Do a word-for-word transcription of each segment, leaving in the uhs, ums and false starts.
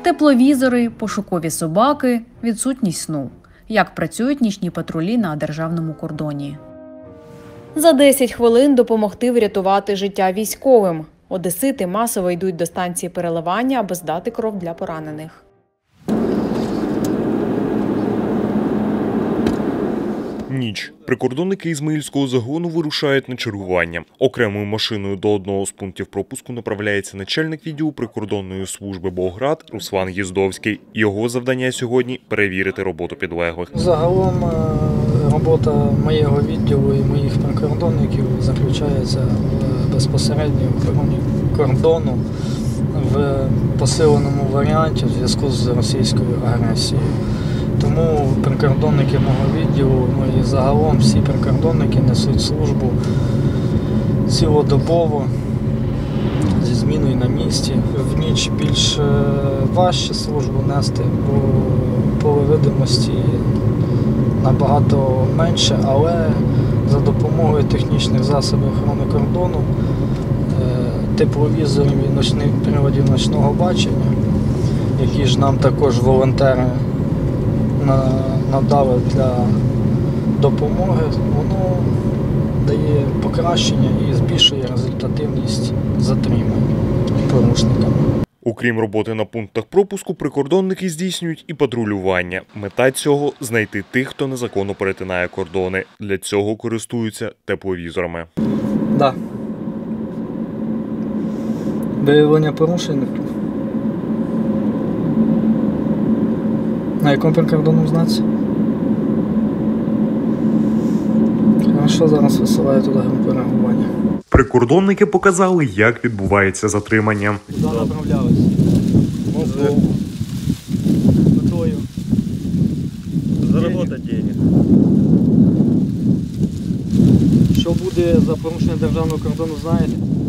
Тепловізори, пошукові собаки, відсутність сну. Як працюють нічні патрулі на державному кордоні. За десять хвилин допомогти врятувати життя військовим. Одесити масово йдуть до станції переливання, аби здати кров для поранених. Ніч. Прикордонники Ізмаїльського загону вирушають на чергування. Окремою машиною до одного з пунктів пропуску направляється начальник відділу прикордонної служби Болград Руслан Єздовський. Його завдання сьогодні – перевірити роботу підлеглих. Загалом робота моєго відділу і моїх прикордонників заключається безпосередньо в охороні кордону в посиленому варіанті в зв'язку з російською агресією. Тому прикордонники мого відділу, ну і загалом всі прикордонники несуть службу цілодобово, зі зміною на місці. В ніч більш важче службу нести, бо поле видимості набагато менше, але за допомогою технічних засобів охорони кордону, тепловізорів і ночних приладів ночного бачення, які ж нам також волонтери надали для допомоги, воно дає покращення і збільшує результативність затримань порушниками. Окрім роботи на пунктах пропуску, прикордонники здійснюють і патрулювання. Мета цього – знайти тих, хто незаконно перетинає кордони. Для цього користуються тепловізорами. Так. Виявлення порушень. На якому прикордонному знаці? Хорошо, зараз висилаю туди групу реагування. Прикордонники показали, як відбувається затримання. Куди направлялись? Москву. Метою. Заработать денег. Що буде за порушення державного кордону, знаєте?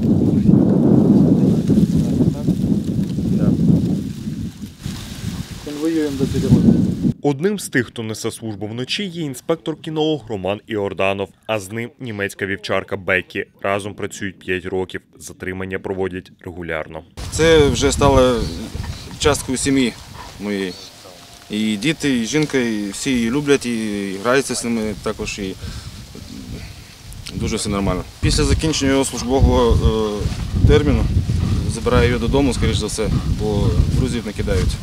Конвоюємо до підрозділу. Одним з тих, хто несе службу вночі, є інспектор-кінолог Роман Іорданов, а з ним німецька вівчарка Беккі. Разом працюють п'ять років. Затримання проводять регулярно. Це вже стало часткою сім'ї моєї. І діти, і жінка, і всі її люблять, і граються з ними також, і дуже все нормально. Після закінчення його службового е, терміну забираю її додому, скоріш за все, бо друзів не кидають.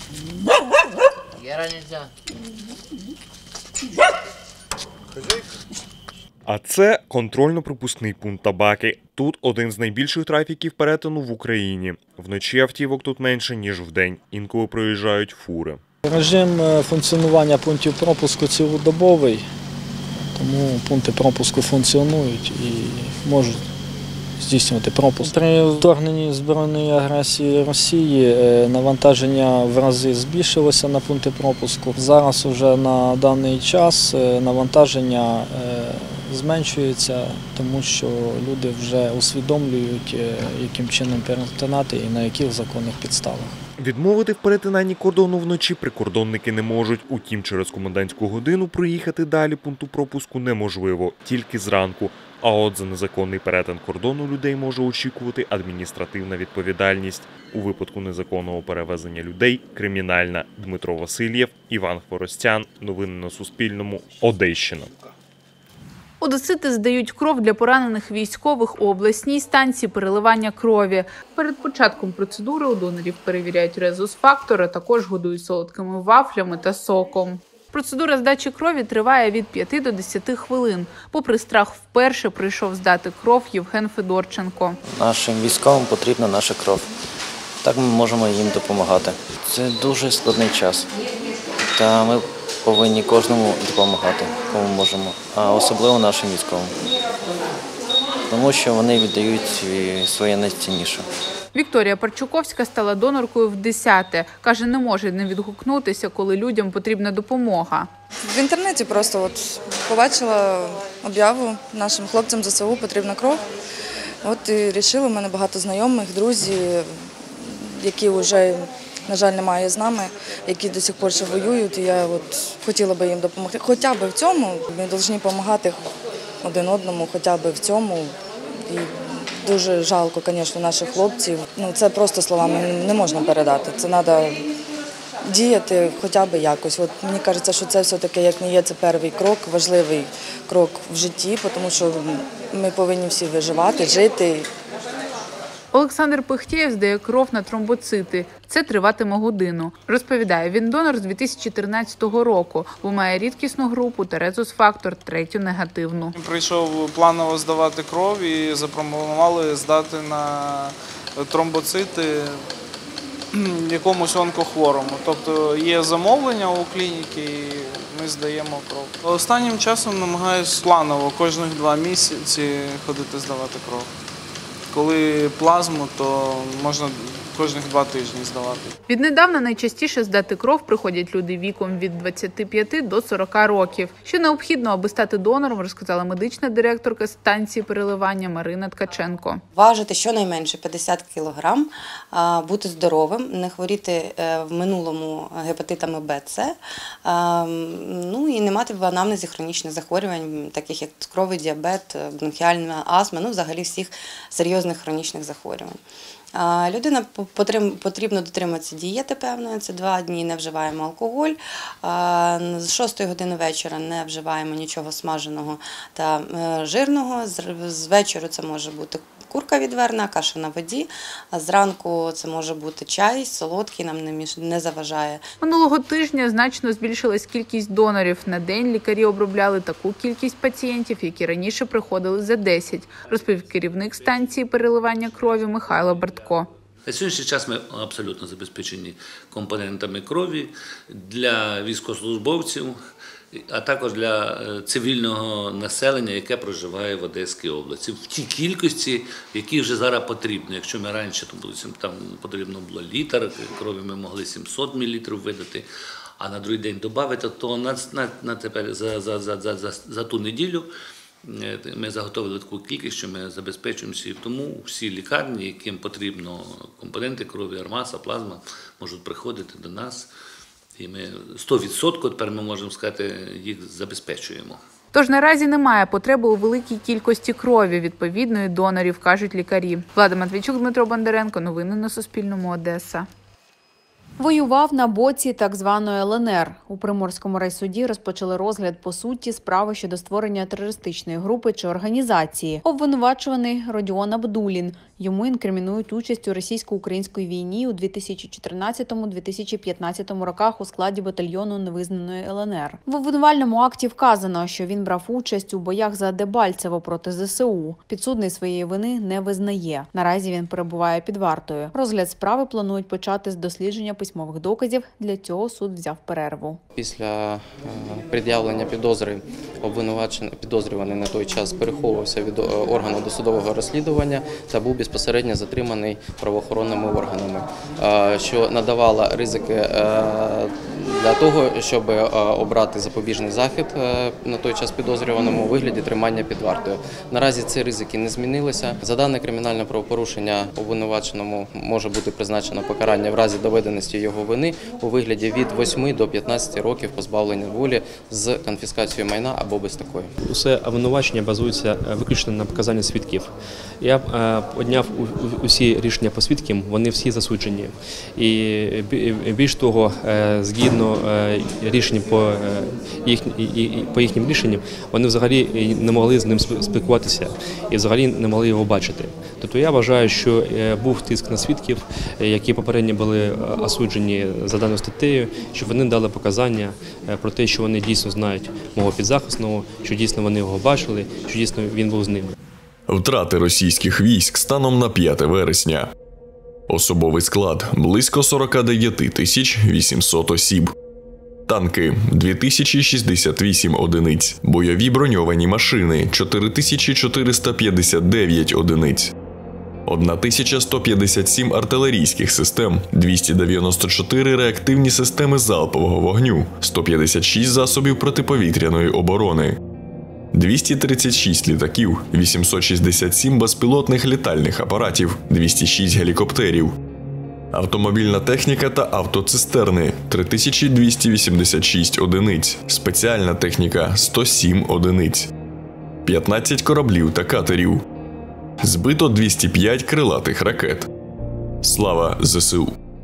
А це контрольно-пропускний пункт Табаки. Тут один з найбільших трафіків перетину в Україні. Вночі автівок тут менше, ніж вдень. Інколи проїжджають фури. Режим функціонування пунктів пропуску цілодобовий, тому пункти пропуску функціонують і можуть здійснювати пропуск. При вторгненні збройної агресії Росії навантаження в рази збільшилося на пункти пропуску. Зараз вже на даний час навантаження зменшується, тому що люди вже усвідомлюють, яким чином перетинати і на яких законних підставах. Відмовити в перетинанні кордону вночі прикордонники не можуть. Утім, через комендантську годину проїхати далі пункту пропуску неможливо, тільки зранку. А от за незаконний перетин кордону людей може очікувати адміністративна відповідальність. У випадку незаконного перевезення людей – кримінальна. Дмитро Васильєв, Іван Хворостян. Новини на Суспільному. Одещина. Одесити здають кров для поранених військових у обласній станції переливання крові. Перед початком процедури у донорів перевіряють резус-фактор, а також годують солодкими вафлями та соком. Процедура здачі крові триває від п'яти до десяти хвилин. Попри страх, вперше прийшов здати кров Євген Федорченко. Нашим військовим потрібна наша кров. Так ми можемо їм допомагати. Це дуже складний час. Та ми повинні кожному допомагати, кому можемо, а особливо нашим військовим. Тому що вони віддають своє найцінніше. Вікторія Парчуковська стала доноркою в десяте. Каже, не може не відгукнутися, коли людям потрібна допомога. В інтернеті просто от побачила об'яву, нашим хлопцям ЗСУ потрібна кров. От і вирішила, в мене багато знайомих, друзів, які вже, на жаль, немає з нами, які до сих пор ще воюють. І я от хотіла би їм допомогти. Хоча б в цьому, ми повинні допомагати один одному, хоча б в цьому. І Дуже жалко, звісно, наших хлопців. Ну, це просто словами не можна передати. Це треба діяти хоча б якось. От мені кажеться, що це все-таки, як не є, це перший крок, важливий крок в житті, тому що ми повинні всі виживати, жити. Олександр Пихтєєв здає кров на тромбоцити. Це триватиме годину. Розповідає, він донор з дві тисячі тринадцятого року, бо має рідкісну групу та резус-фактор, третю негативну. Прийшов планово здавати кров і запропонували здати на тромбоцити якомусь онкохворому. Тобто є замовлення у клініки і ми здаємо кров. Останнім часом намагаюся планово кожних два місяці ходити здавати кров. Коли плазму, то можна кожних два тижні здавати. Віднедавна найчастіше здати кров приходять люди віком від двадцяти п'яти до сорока років. Що необхідно, аби стати донором, розказала медична директорка станції переливання Марина Ткаченко. Важити щонайменше п'ятдесят кілограм, бути здоровим, не хворіти в минулому гепатитами Б, С, ну і не мати в анамнезі хронічних захворювань, таких як цукровий діабет, бронхіальна астма, ну взагалі всіх серйозних хронічних захворювань. Людина потрібно дотримуватися дієти певної, це два дні не вживаємо алкоголь, з шостої години вечора не вживаємо нічого смаженого та жирного, з вечора це може бути курка відварена, каша на воді, а зранку це може бути чай, солодкий, нам не заважає. Минулого тижня значно збільшилась кількість донорів. На день лікарі обробляли таку кількість пацієнтів, які раніше приходили за десять, розповів керівник станції переливання крові Михайло Бартко. На сьогоднішній час ми абсолютно забезпечені компонентами крові для військовослужбовців, а також для цивільного населення, яке проживає в Одеській області. В тій кількості, які вже зараз потрібно. Якщо ми раніше там потрібно було літр крові, ми могли сімсот мілілітрів видати, а на другий день додати, то на, на, на тепер за, за, за, за, за, за ту неділю ми заготовили таку кількість, що ми забезпечуємося, і тому всі лікарні, яким потрібно компоненти крові, армаса, плазма, можуть приходити до нас. І ми сто відсотків, тепер ми можемо сказати, їх забезпечуємо. Тож наразі немає потреби у великій кількості крові відповідної донорів, кажуть лікарі. Влада Матвійчук, Дмитро Бондаренко. Новини на Суспільному. Одеса. Воював на боці так званої Л Н Р. У Приморському райсуді розпочали розгляд по суті справи щодо створення терористичної групи чи організації. Обвинувачуваний Родіон Абдулін. Йому інкримінують участь у російсько-українській війні у дві тисячі чотирнадцятому - дві тисячі п'ятнадцятому роках у складі батальйону невизнаної Л Н Р. В обвинувальному акті вказано, що він брав участь у боях за Дебальцево проти З С У. Підсудний своєї вини не визнає. Наразі він перебуває під вартою. Розгляд справи планують почати з дослідження письмових доказів. Для цього суд взяв перерву. Після пред'явлення підозри обвинувачений підозрюваний на той час переховувався від органу досудового розслідування та був безпосередньо затриманий правоохоронними органами, що надавало ризики для того, щоб обрати запобіжний захід на той час підозрюваному у вигляді тримання під вартою. Наразі ці ризики не змінилися. За дане кримінальне правопорушення обвинуваченому може бути призначено покарання в разі доведеності його вини у вигляді від восьми до п'ятнадцяти років позбавлення волі з конфіскацією майна або без такої. Усе обвинувачення базується виключно на показаннях свідків. Я підняв усі рішення по свідкам, вони всі засуджені. І більш того, згідно рішень по, їх, по їхнім рішенням, вони взагалі не могли з ним спілкуватися і взагалі не могли його бачити. Тобто я вважаю, що був тиск на свідків, які попередньо були осуджені за даною статтею, щоб вони дали показання про те, що вони дійсно знають мого підзахисного, що дійсно вони його бачили, що дійсно він був з ними. Втрати російських військ станом на п'яте вересня. Особовий склад – близько сорок дев'ять тисяч вісімсот осіб. Танки – дві тисячі шістдесят вісім одиниць. Бойові броньовані машини – чотири тисячі чотириста п'ятдесят дев'ять одиниць. тисяча сто п'ятдесят сім артилерійських систем, двісті дев'яносто чотири реактивні системи залпового вогню, сто п'ятдесят шість засобів протиповітряної оборони, двісті тридцять шість літаків, вісімсот шістдесят сім безпілотних літальних апаратів, двісті шість гелікоптерів. Автомобільна техніка та автоцистерни – три тисячі двісті вісімдесят шість одиниць, спеціальна техніка – сто сім одиниць, п'ятнадцять кораблів та катерів, Збито двісті п'ять крилатих ракет. Слава ЗСУ!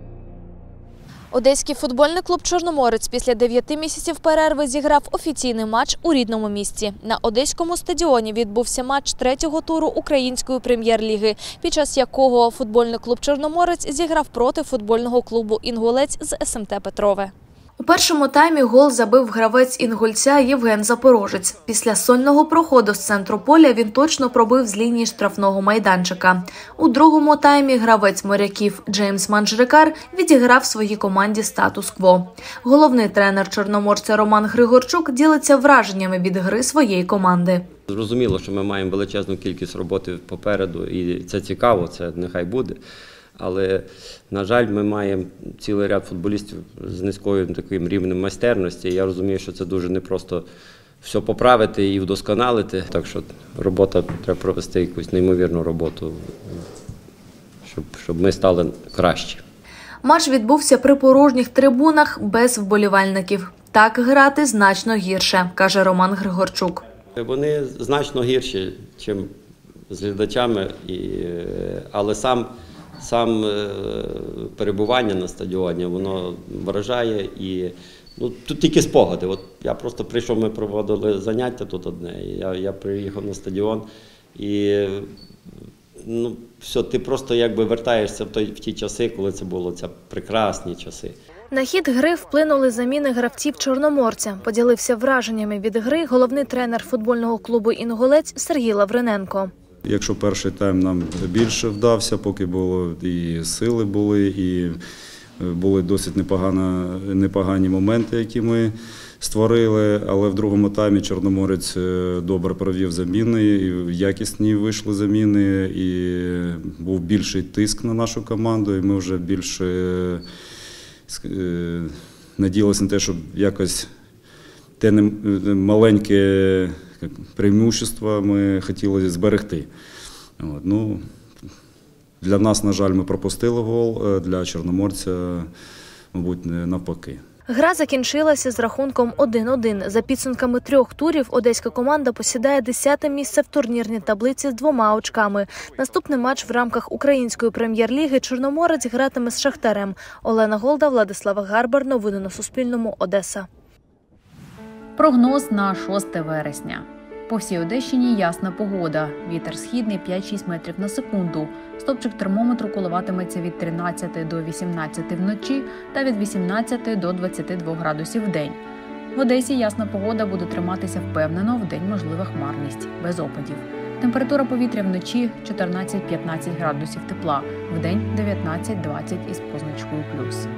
Одеський футбольний клуб «Чорноморець» після дев'яти місяців перерви зіграв офіційний матч у рідному місті. На Одеському стадіоні відбувся матч третього туру Української прем'єр-ліги, під час якого футбольний клуб «Чорноморець» зіграв проти футбольного клубу «Інгулець» з ес ем те Петрове. У першому таймі гол забив гравець «Інгульця» Євген Запорожець. Після сольного проходу з центру поля він точно пробив з лінії штрафного майданчика. У другому таймі гравець «Моряків» Джеймс Манджрикар відіграв своїй команді статус-кво. Головний тренер «Чорноморця» Роман Григорчук ділиться враженнями від гри своєї команди. Зрозуміло, що ми маємо величезну кількість роботи попереду, і це цікаво, це нехай буде. Але, на жаль, ми маємо цілий ряд футболістів з низькою таким рівнем майстерності. Я розумію, що це дуже непросто все поправити і вдосконалити. Так що робота, треба провести якусь неймовірну роботу, щоб, щоб ми стали кращі. Матч відбувся при порожніх трибунах без вболівальників. Так грати значно гірше, каже Роман Григорчук. Вони значно гірші, ніж з глядачами, і, але сам Сам перебування на стадіоні, воно вражає, і ну, тут тільки спогади. От я просто прийшов, ми проводили заняття тут одне, і я, я приїхав на стадіон, і ну, все, ти просто якби вертаєшся в, той, в ті часи, коли це було, ці прекрасні часи. На хід гри вплинули заміни гравців «Чорноморця». Поділився враженнями від гри головний тренер футбольного клубу «Інгулець» Сергій Лавриненко. Якщо перший тайм нам більше вдався, поки було і сили були, і були досить непогано, непогані моменти, які ми створили, але в другому таймі Чорноморець добре провів заміни, і якісні вийшли заміни, і був більший тиск на нашу команду, і ми вже більше надіялися на те, щоб якось те маленьке преимущество ми хотіли зберегти. От, ну, для нас, на жаль, ми пропустили гол, для Чорноморця, мабуть, навпаки. Гра закінчилася з рахунком один один. За підсумками трьох турів одеська команда посідає десяте місце в турнірній таблиці з двома очками. Наступний матч в рамках Української прем'єр-ліги Чорноморець гратиме з Шахтарем. Олена Голда, Владислав Гарбар. Новини на Суспільному. Одеса. Прогноз на шосте вересня. По всій Одещині ясна погода. Вітер східний п'ять-шість метрів на секунду. Стопчик термометру коливатиметься від тринадцяти до вісімнадцяти вночі та від вісімнадцяти до двадцяти двох градусів в день. В Одесі ясна погода буде триматися впевнено, в день можлива хмарність, без опадів. Температура повітря вночі чотирнадцять-п'ятнадцять градусів тепла, в день дев'ятнадцять-двадцять із позначкою плюс.